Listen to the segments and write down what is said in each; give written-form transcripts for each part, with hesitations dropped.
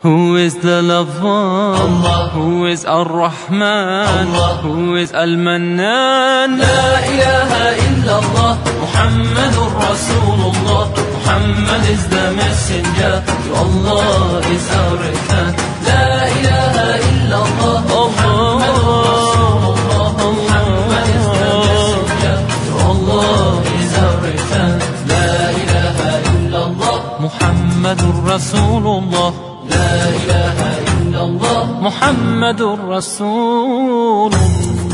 Who is the loved one? Allah. Who is Ar-Rahman? Allah. Who is Al-Mannan? La ilaha illallah, Muhammadur Rasulullah. Muhammad is the messenger, to Allah is our return. La ilaha illallah, Muhammadur Rasulullah. Muhammad is the messenger, to Allah is our return. La ilaha illallah, Muhammadur Rasulullah. La ilaha illallah, Muhammadur Rasulullah.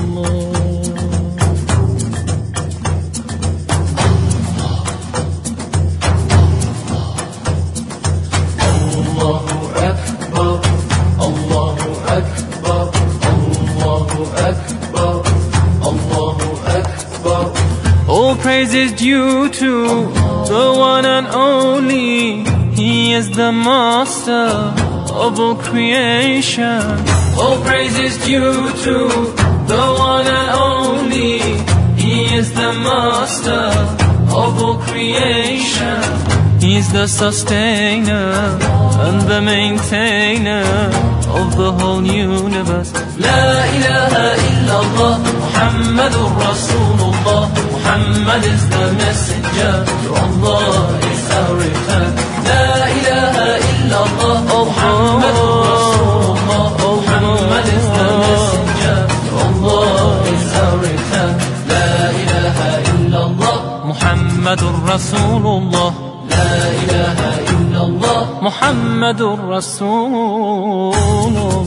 Allahu Akbar, Allahu Akbar, Allahu Akbar, Allahu Akbar. All praise is due to the one and only. He is the master of all creation. All praise is due to the one and only. He is the master of all creation. He's the sustainer and the maintainer of the whole universe. La ilaha illallah, Muhammadur Rasulullah. Muhammad is the messenger, to Allah is our return. La ilaha illallah, Muhammadur Rasulullah. Muhammad is the messenger, to Allah is our return. La ilaha illallah, Muhammadur Rasulullah. La ilaha illallah, Muhammadur Rasulullah.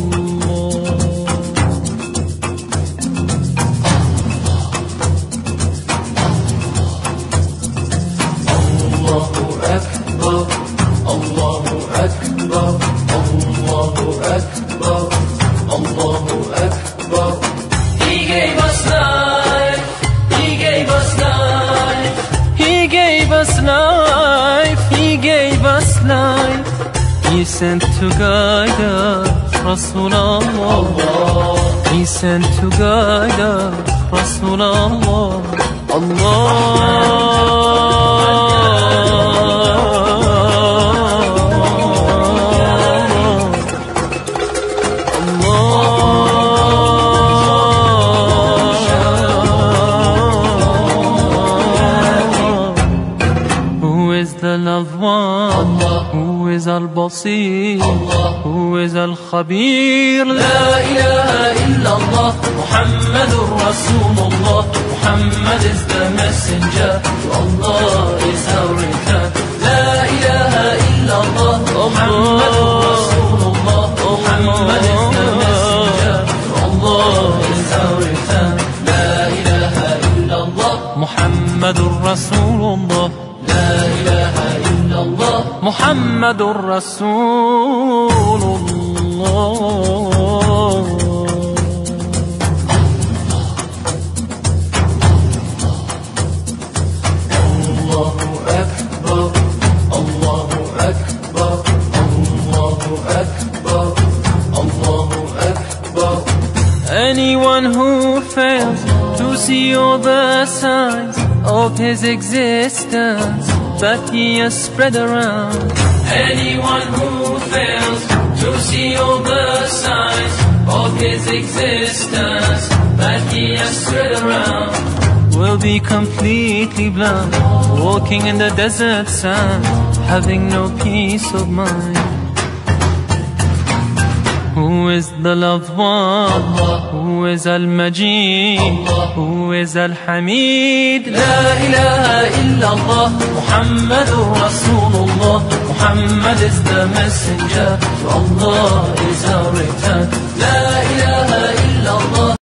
Allahu Akbar, Allahu Akbar, Allahu Akbar, Allahu Akbar. He gave us life, He gave us life. He gave us life, He gave us life. He sent to guide us, Rasulallah. He sent to guide us, Rasulallah. The loved one, who is Al-Basir, who is Al-Khabir. La ilaha illallah, Muhammadur Rasulullah. Muhammad is the messenger, to Allah is our return. La ilaha illallah, Muhammadur Rasulullah. Muhammad is the messenger, to Allah is our return. La ilaha illallah, Muhammadur Rasulullah. La ilaha illallah, Muhammadur Rasulullah. Allahu Akbar, Allahu Akbar, Allahu Akbar, Allahu Akbar. Anyone who fails to see all the signs of His existence that He has spread around. Anyone who fails to see all the signs of His existence that He has spread around will be completely blind, walking in the desert sand, having no peace of mind. Who is the loved one? Who is Al-Majid? Who is Al-Hamid? La ilaha illallah, Muhammadur Rasulullah. Muhammad is the messenger, to Allah is our return. La ilaha illallah.